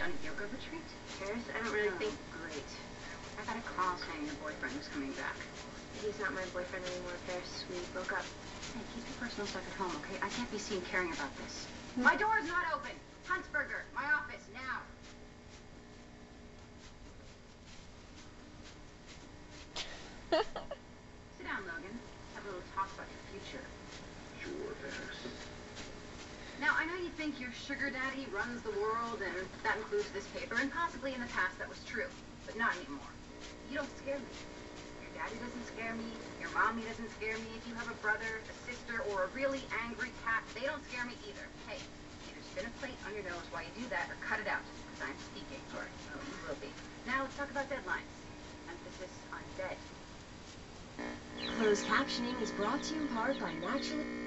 on a yoga retreat? Paris? I don't really think... Great. I got a call saying your boyfriend was coming back. He's not my boyfriend anymore, Paris. We broke up. Hey, keep your personal stuff at home, okay? I can't be seen caring about this. My door's not open! Huntsberger, my office, now! Sit down, Logan. Have a little talk about your future. Sure, Paris. Now, I know you think your sugar daddy runs the world, and that includes this paper, and possibly in the past that was true, but not anymore. You don't scare me. Your daddy doesn't scare me. Your mommy doesn't scare me. If you have a brother, a sister, or a really angry cat, they don't scare me either. Hey, either spin a plate on your nose while you do that, or cut it out, because I'm speaking. Or, oh, you will be. Now, let's talk about deadlines. Emphasis on dead. Closed captioning is brought to you in part by Naturally...